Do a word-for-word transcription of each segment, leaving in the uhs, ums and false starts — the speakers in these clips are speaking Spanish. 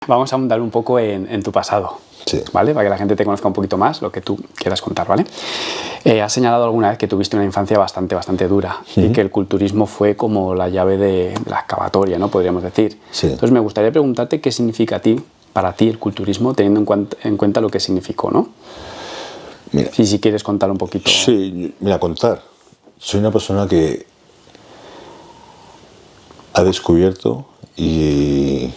vamos a ahondar un poco en, en tu pasado. Sí. ¿Vale? Para que la gente te conozca un poquito más, lo que tú quieras contar, ¿vale? Eh, has señalado alguna vez que tuviste una infancia bastante, bastante dura uh-huh. y que el culturismo fue como la llave de, de la excavatoria, ¿no? Podríamos decir. Sí. Entonces me gustaría preguntarte qué significa a ti, para ti el culturismo, teniendo en cuenta, en cuenta lo que significó, ¿no? Mira. Y si quieres contar un poquito. Sí, mira, contar. Soy una persona que ha descubierto y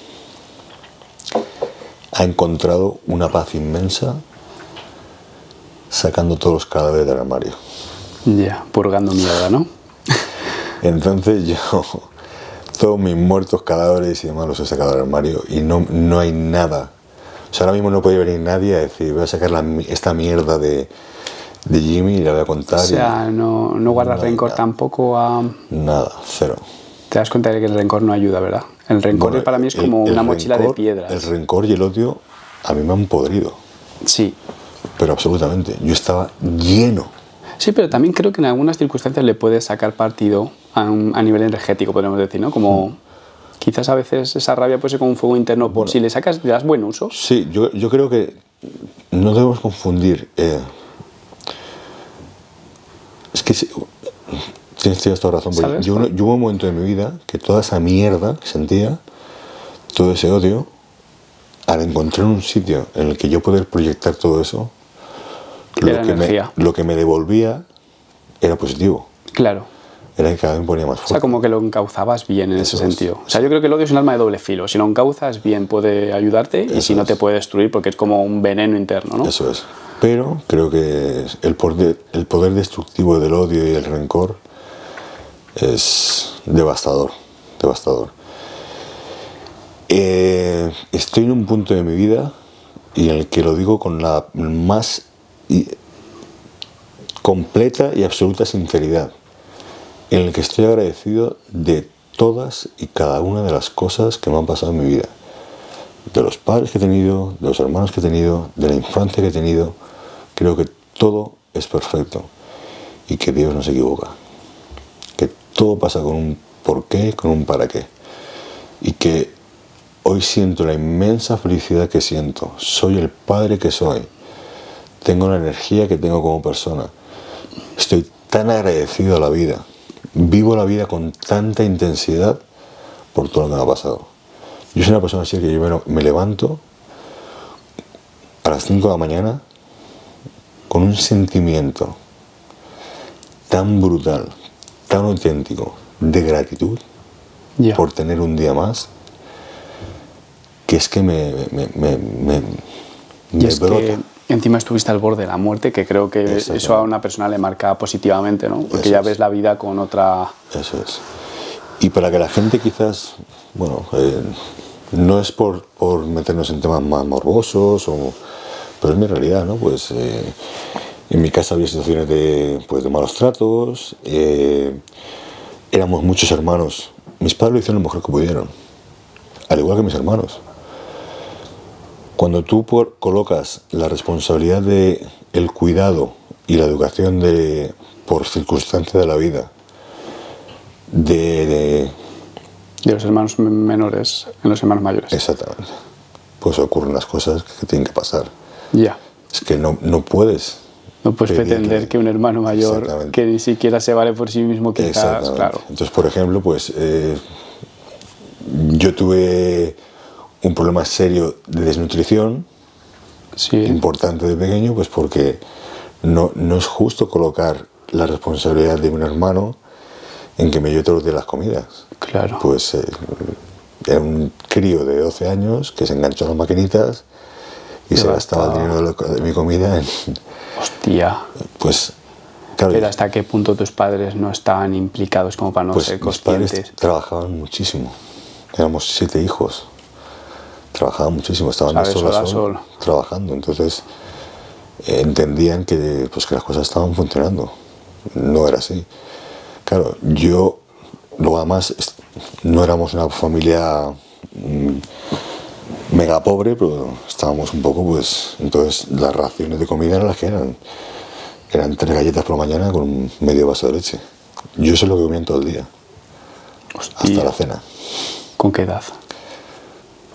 ha encontrado una paz inmensa sacando todos los cadáveres del armario. Ya, yeah, purgando mierda, ¿no? Entonces yo, todos mis muertos cadáveres y demás los he sacado del armario y no, no hay nada. O sea, ahora mismo no puede venir nadie a decir, voy a sacar la, esta mierda de, de Jimmy y la voy a contar. O sea, y, no, no guardas no rencor nada. Tampoco a... Nada, cero. Te das cuenta de que el rencor no ayuda, ¿verdad? El rencor bueno, para mí es como el, el una rencor, mochila de piedras. El rencor y el odio a mí me han podrido. Sí. Pero absolutamente. Yo estaba lleno. Sí, pero también creo que en algunas circunstancias le puedes sacar partido a, un, a nivel energético, podríamos decir, ¿no? Como mm. quizás a veces esa rabia puede ser como un fuego interno. Bueno, si le sacas, le das buen uso. Sí, yo, yo creo que no debemos confundir. Eh, es que... Si, Tienes, tienes toda razón. Yo, yo hubo un momento de mi vida que toda esa mierda que sentía, todo ese odio, al encontrar un sitio en el que yo poder proyectar todo eso, lo que, me, lo que me devolvía era positivo. Claro. Era que cada vez me ponía más fuerte. O sea, como que lo encauzabas bien en eso ese es. sentido. O sea, yo creo que el odio es un arma de doble filo. Si lo encauzas bien puede ayudarte y eso si no te puede destruir porque es como un veneno interno, ¿no? Eso es. Pero creo que el poder, el poder destructivo del odio y el rencor es devastador, devastador. Eh, estoy en un punto de mi vida y en el que lo digo con la más y, completa y absoluta sinceridad, en el que estoy agradecido de todas y cada una de las cosas que me han pasado en mi vida, de los padres que he tenido, de los hermanos que he tenido, de la infancia que he tenido. Creo que todo es perfecto y que Dios no se equivoca. Todo pasa con un porqué, con un para qué. Y que hoy siento la inmensa felicidad que siento. Soy el padre que soy. Tengo la energía que tengo como persona. Estoy tan agradecido a la vida. Vivo la vida con tanta intensidad por todo lo que me ha pasado. Yo soy una persona así que yo me, me levanto a las cinco de la mañana con un sentimiento tan brutal, tan auténtico de gratitud yeah. por tener un día más, que es que me, me, me, me, me y es brota. Que encima estuviste al borde de la muerte, que creo que eso a una persona le marca positivamente, ¿no? Porque eso ya es. Ves la vida con otra... Eso es. Y para que la gente quizás, bueno, eh, no es por, por meternos en temas más morbosos, o, pero es mi realidad, ¿no? Pues... Eh, en mi casa había situaciones de, pues, de malos tratos, eh, éramos muchos hermanos. Mis padres lo hicieron lo mejor que pudieron, al igual que mis hermanos. Cuando tú por, colocas la responsabilidad de el cuidado y la educación de, por circunstancias de la vida, de, de... de los hermanos menores en los hermanos mayores. Exactamente. Pues ocurren las cosas que tienen que pasar. Ya. Yeah. Es que no, no puedes... No puedes pretender que un hermano mayor que ni siquiera se vale por sí mismo, quizás, claro. Entonces, por ejemplo, pues eh, yo tuve un problema serio de desnutrición, sí. importante de pequeño, pues porque no, no es justo colocar la responsabilidad de un hermano en que me dio todos los días las comidas. Claro. Pues eh, era un crío de doce años que se enganchó a las maquinitas y se gastaba el dinero de, lo, de mi comida en... Hostia. Pues, claro. Pero ¿hasta qué punto tus padres no estaban implicados como para no pues ser conscientes? Mis padres trabajaban muchísimo. Éramos siete hijos. Trabajaban muchísimo. Estaban de sol a sol, sol trabajando. Entonces eh, entendían que, pues, que las cosas estaban funcionando. No era así. Claro, yo, luego además, no éramos una familia... Mmm, mega pobre, pero estábamos un poco, pues, entonces las raciones de comida eran las que eran. Eran tres galletas por la mañana con medio vaso de leche. Yo eso es lo que comía todo el día. Hostia. Hasta la cena. ¿Con qué edad?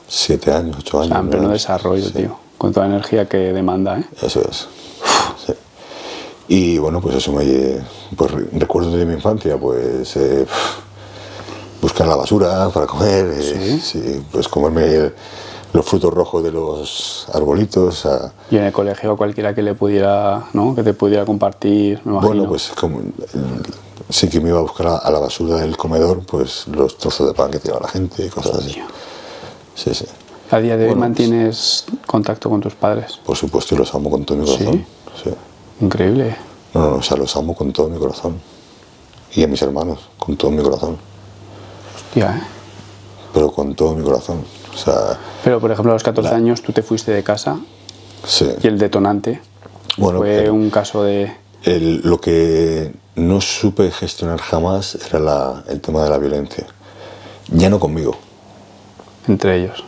siete años, ocho años. O sea, en pleno ¿no? desarrollo, sí. tío. Con toda la energía que demanda, ¿eh? Eso es. Sí. Y bueno, pues eso me... Pues recuerdos de mi infancia, pues... Eh, buscar la basura para comer, eh, ¿Sí? Sí, pues comerme el, los frutos rojos de los arbolitos. A... Y en el colegio cualquiera que le pudiera, ¿no? Que te pudiera compartir, me imagino. Bueno, pues como, sí que me iba a buscar a, a la basura del comedor, pues los trozos de pan que tiraba la gente y cosas así. Sí, sí. ¿A día de hoy bueno, mantienes pues, contacto con tus padres? Por supuesto, y los amo con todo mi corazón. ¿Sí? Sí. Increíble. No, no, o sea, los amo con todo mi corazón. Y a mis hermanos, con todo mi corazón. Hostia, ¿eh? Pero con todo mi corazón. O sea, pero, por ejemplo, a los catorce la... años tú te fuiste de casa. Sí. Y el detonante bueno, fue el, un caso de... El, lo que no supe gestionar jamás era la, el tema de la violencia. Ya no conmigo. Entre ellos.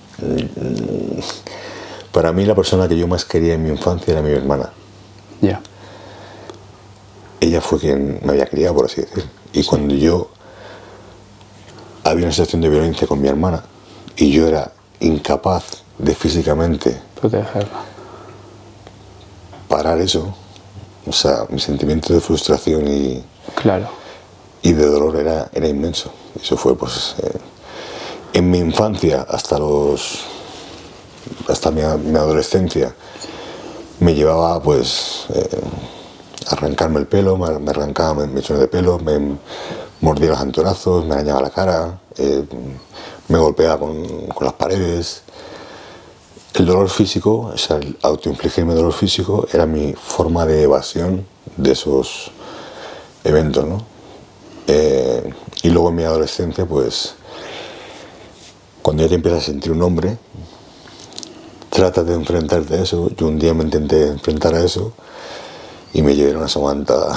Para mí la persona que yo más quería en mi infancia era mi hermana. Ya. Yeah. Ella fue quien me había criado, por así decir. Y sí. Cuando yo había una situación de violencia con mi hermana y yo era incapaz de físicamente protegerla, parar eso, o sea, mi sentimiento de frustración y, claro. y de dolor era, era inmenso. Eso fue pues eh, en mi infancia hasta los hasta mi, mi adolescencia me llevaba pues eh, a arrancarme el pelo, me, me arrancaba mechones de pelo, me mordía los anteojos, me arañaba la cara, eh, me golpeaba con, con las paredes. El dolor físico, o sea, el autoinfligirme dolor físico era mi forma de evasión de esos eventos, ¿no? Eh, y luego en mi adolescencia, pues, cuando ya te empiezas a sentir un hombre, tratas de enfrentarte a eso. Yo un día me intenté enfrentar a eso y me llevé una somanta,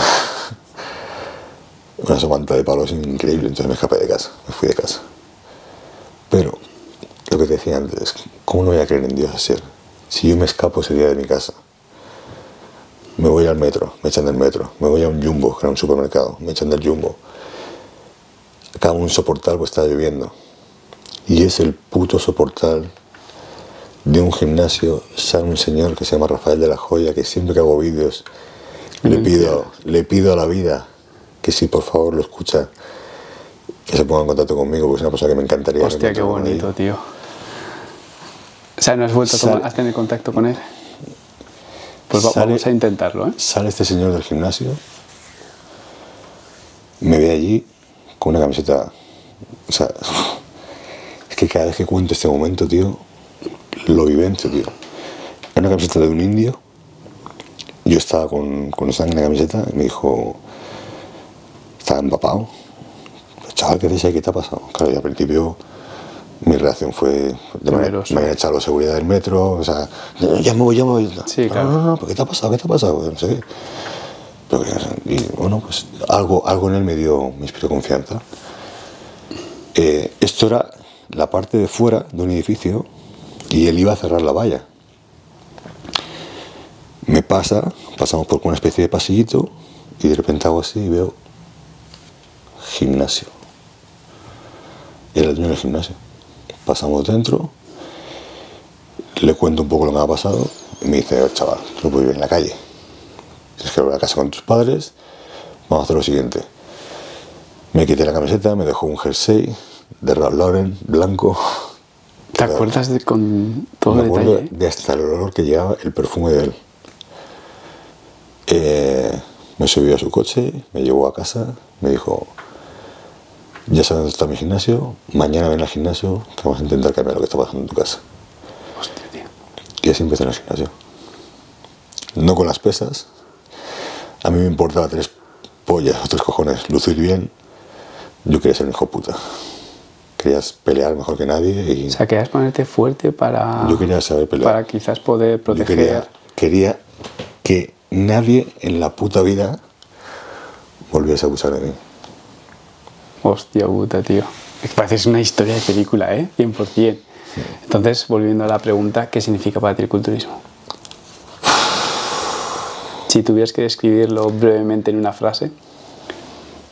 una somanta de palos increíble, entonces me escapé de casa, me fui de casa. Pero, lo que te decía antes, ¿cómo no voy a creer en Dios así? Si yo me escapo ese día de mi casa, me voy al metro, me echan del metro, me voy a un Jumbo, que era un supermercado, me echan del Jumbo, acabo un soportal, pues está lloviendo, y es el puto soportal de un gimnasio, sale un señor que se llama Rafael de la Joya, que siempre que hago vídeos le pido, le pido a la vida que si por favor lo escucha, que se ponga en contacto conmigo, porque es una persona que me encantaría. Hostia, qué bonito, tío. O sea, ¿no has vuelto sale, a tener contacto con él? Pues sale, vamos a intentarlo, ¿eh? Sale este señor del gimnasio, me ve allí con una camiseta. O sea, es que cada vez que cuento este momento, tío, lo vivencio, tío. Era una camiseta de un indio. Yo estaba con, con sangre en la camiseta y me dijo, estaba empapado. Chaval, ¿qué dices? ¿Qué te ha pasado? Claro, y al principio mi reacción fue de manera, me habían echado la seguridad del metro, o sea, ya me voy, ya me voy. Sí, claro. No, no, no, ¿qué te ha pasado? ¿Qué te ha pasado? No sé qué. Pero, y bueno, pues algo, algo en él me dio, me inspiró confianza. Eh, esto era la parte de fuera de un edificio y él iba a cerrar la valla. Me pasa, pasamos por una especie de pasillito y de repente hago así y veo gimnasio. Era el dueño del gimnasio. Pasamos dentro, le cuento un poco lo que me ha pasado y me dice, chaval, tú no puedes vivir en la calle. Tienes que volver a casa con tus padres, vamos a hacer lo siguiente. Me quité la camiseta, me dejó un jersey de Ralph Lauren, blanco. ¿Te acuerdas de con todo me el acuerdo detalle? De hasta el olor que llevaba el perfume de él. Eh, me subió a su coche, me llevó a casa, me dijo, ya sabes dónde está mi gimnasio, mañana ven al gimnasio que vamos a intentar cambiar lo que está pasando en tu casa. Hostia, tío. Y así empecé en el gimnasio. No con las pesas. A mí me importaba tres pollas o tres cojones lucir bien. Yo quería ser un hijo puta. Querías pelear mejor que nadie y... O sea, querías ponerte fuerte para... Yo quería saber pelear. Para quizás poder proteger... Yo quería, quería que nadie en la puta vida volviese a abusar de mí. Hostia puta, tío. Es que parece una historia de película, ¿eh? cien por cien. Sí. Entonces, volviendo a la pregunta, ¿qué significa para ti el culturismo? Si tuvieras que describirlo brevemente en una frase,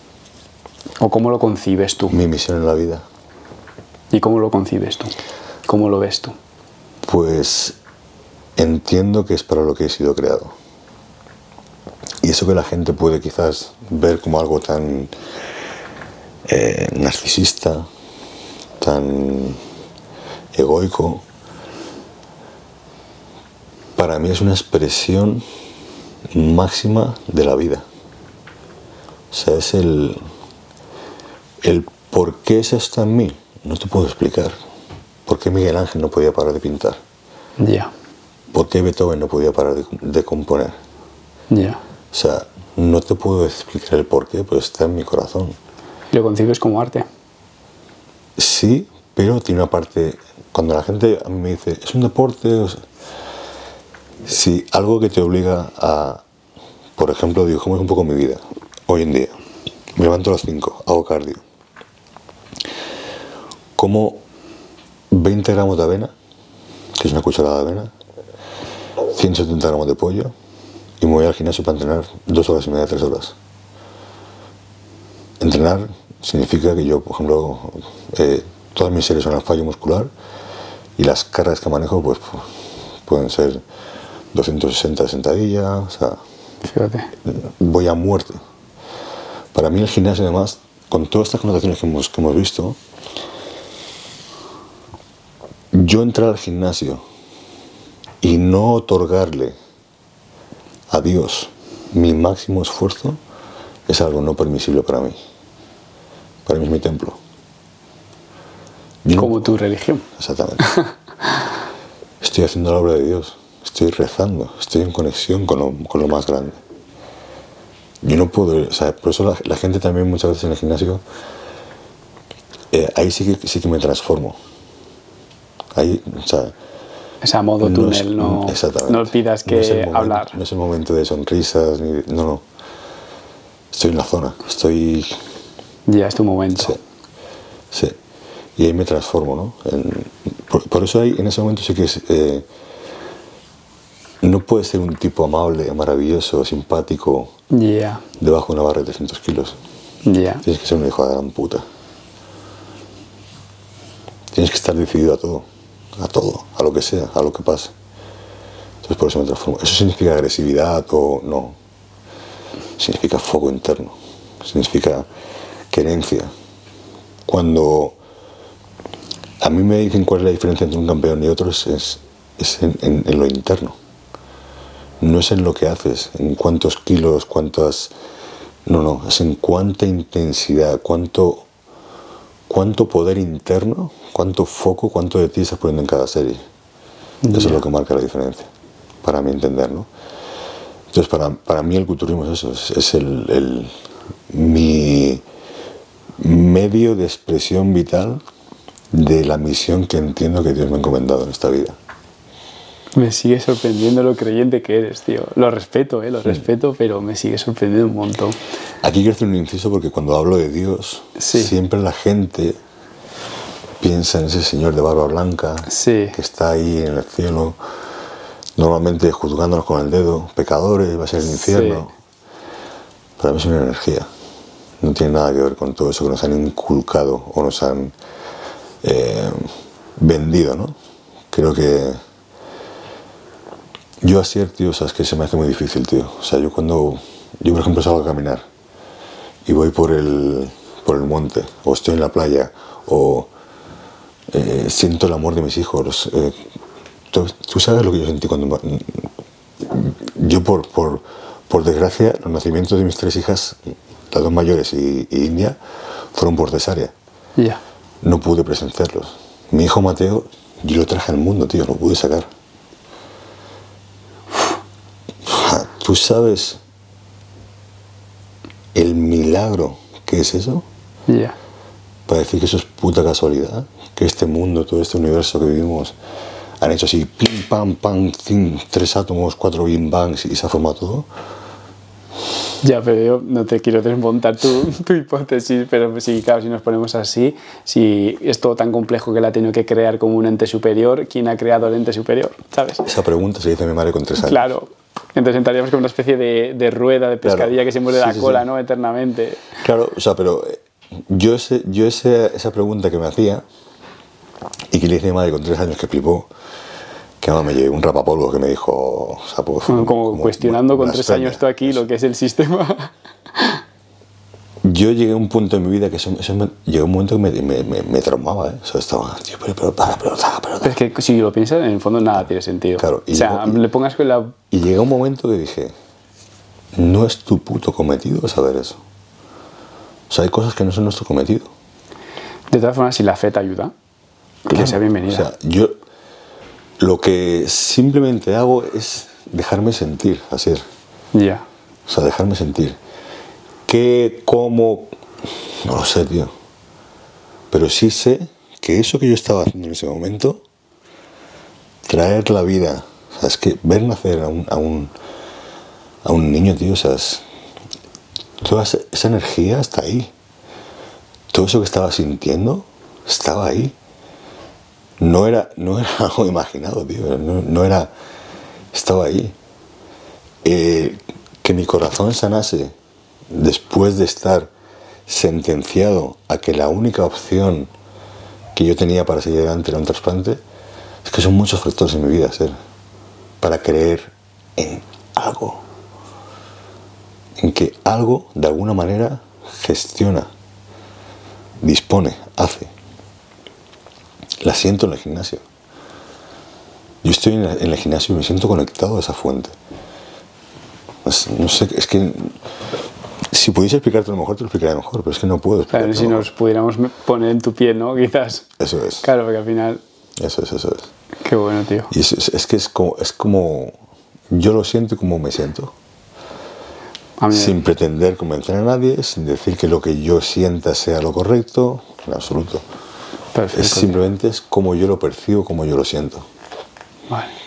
¿o cómo lo concibes tú? Mi misión en la vida. ¿Y cómo lo concibes tú? ¿Cómo lo ves tú? Pues entiendo que es para lo que he sido creado. Y eso que la gente puede quizás ver como algo tan eh, narcisista, tan egoico, para mí es una expresión máxima de la vida. O sea, es el, el por qué es esto en mí, no te puedo explicar. ¿Por qué Miguel Ángel no podía parar de pintar? Ya. Yeah. ¿Por qué Beethoven no podía parar de, de componer? Ya. Yeah. O sea, no te puedo explicar el por qué, pero está en mi corazón. ¿Lo concibes como arte? Sí, pero tiene una parte... Cuando la gente a mí me dice, es un deporte... O sea, si algo que te obliga a... Por ejemplo, digo, ¿cómo es un poco mi vida? Hoy en día. Me levanto a las cinco, hago cardio. Como veinte gramos de avena, que es una cucharada de avena, ciento setenta gramos de pollo, y me voy al gimnasio para entrenar dos horas y media, tres horas. Entrenar significa que yo, por ejemplo, eh, todas mis series son al fallo muscular y las cargas que manejo pues, pues pueden ser doscientos sesenta de sentadilla, o sea, fíjate, voy a muerte. Para mí el gimnasio, además, con todas estas connotaciones que hemos, que hemos visto, yo entrar al gimnasio y no otorgarle a Dios mi máximo esfuerzo es algo no permisible para mí. Para mí es mi templo. Yo como no, tu religión. Exactamente. Estoy haciendo la obra de Dios. Estoy rezando. Estoy en conexión con lo, con lo más grande. Yo no puedo... O sea, por eso la, la gente también muchas veces en el gimnasio... Eh, ahí sí que, sí que me transformo. Ahí, o sea... Es a modo no túnel, es, no, exactamente. No pidas que no es momento, hablar. No es el momento de sonrisas, ni, no, no. Estoy en la zona, estoy... Ya es tu momento. Sí, sí. Y ahí me transformo, ¿no? En, por, por eso ahí, en ese momento sí que es... Eh, no puedes ser un tipo amable, maravilloso, simpático, yeah. debajo de una barra de trescientos kilos. Yeah. Tienes que ser un hijo de la gran puta. Tienes que estar decidido a todo, a todo, a lo que sea, a lo que pase. Entonces por eso me transformo. ¿Eso significa agresividad o no? Significa fuego interno, significa querencia. Cuando a mí me dicen cuál es la diferencia entre un campeón y otro, es, es, es en, en, en lo interno. No es en lo que haces, en cuántos kilos, cuántas... No, no, es en cuánta intensidad, cuánto, cuánto poder interno, cuánto foco, cuánto de ti estás poniendo en cada serie. Yeah. Eso es lo que marca la diferencia, para mi entender, ¿no? Entonces, para, para mí el culturismo es eso, es, es el, el, mi medio de expresión vital de la misión que entiendo que Dios me ha encomendado en esta vida. Me sigue sorprendiendo lo creyente que eres, tío. Lo respeto, eh, lo sí. respeto, pero me sigue sorprendiendo un montón. Aquí quiero hacer un inciso porque cuando hablo de Dios, sí. siempre la gente piensa en ese señor de barba blanca sí. que está ahí en el cielo, normalmente juzgándonos con el dedo, pecadores, va a ser el infierno. Sí. Para mí es una energía. No tiene nada que ver con todo eso que nos han inculcado o nos han eh, vendido, ¿no? Creo que yo así, tío, sabes que se me hace muy difícil, tío. O sea, yo cuando, yo por ejemplo salgo a caminar y voy por el, por el monte, o estoy en la playa, o eh, siento el amor de mis hijos. Eh, tú, tú sabes lo que yo sentí cuando... Yo por, por, por desgracia, los nacimientos de mis tres hijas, las dos mayores y, y India, fueron por cesárea. Yeah. No pude presenciarlos. Mi hijo Mateo, yo lo traje al mundo, tío, lo pude sacar. ¿Tú sabes el milagro que es eso? Yeah. Para decir que eso es puta casualidad, que este mundo, todo este universo que vivimos, han hecho así, pim, pam, pam, cin, tres átomos, cuatro big bangs y se ha formado todo. Ya, pero yo no te quiero desmontar tu, tu hipótesis, pero sí, claro, si nos ponemos así, si es todo tan complejo que la ha tenido que crear como un ente superior, ¿quién ha creado el ente superior? ¿Sabes? Esa pregunta se dice a mi madre con tres años. Claro. Entonces entraríamos como una especie de, de rueda, de pescadilla, claro, que se muere sí, la sí, cola, sí. ¿no? Eternamente. Claro, o sea, pero yo, ese, yo ese, esa pregunta que me hacía Y que le dije a mi madre con tres años que flipó, que además me llevé un rapapolvo que me dijo... O sea, pues, como, como cuestionando con tres blasfemia. años tú aquí lo que es el sistema. Yo llegué a un punto en mi vida que eso, eso me, llegó un momento que me, me, me, me traumaba, ¿eh? O sea, estaba, tío, pero, pero, para, pero, para, pero, Pero es que si lo piensas, en el fondo nada tiene sentido. Claro, y o sea, llegó- le pongas con la... Y llegó un momento que dije, no es tu puto cometido saber eso. O sea, hay cosas que no son nuestro cometido. De todas formas, si la fe te ayuda, que Claro, sea bienvenida. O sea, yo lo que simplemente hago es dejarme sentir, hacer. Ya. O sea, dejarme sentir. ¿Qué, cómo? No lo sé, tío. Pero sí sé que eso que yo estaba haciendo en ese momento, traer la vida, o sea, es que ver nacer a un, a un, a un niño, tío, o sea, es- toda esa, esa energía está ahí. Todo eso que estaba sintiendo estaba ahí. No era, no era algo imaginado, tío. No, no era... Estaba ahí. Eh, que mi corazón sanase después de estar sentenciado a que la única opción que yo tenía para seguir adelante era un trasplante, es que son muchos factores en mi vida, ser, para creer en algo. En que algo, de alguna manera, gestiona, dispone, hace. La siento en el gimnasio. Yo estoy en, la- en el gimnasio y me siento conectado a esa fuente. Es- no sé, es que si pudiese explicarte a lo mejor te lo explicaría mejor, pero es que no puedo Claro, explicarte. si nos pudiéramos poner en tu piel, ¿no? Quizás. Eso es. Claro, porque al final... Eso es, eso es. Qué bueno, tío. Y es, es, es que es como, es como, yo lo siento como me siento. A mí, Sin pretender convencer a nadie, sin decir que lo que yo sienta sea lo correcto, en absoluto. perfecto. Es simplemente es como yo lo percibo, como yo lo siento. Vale.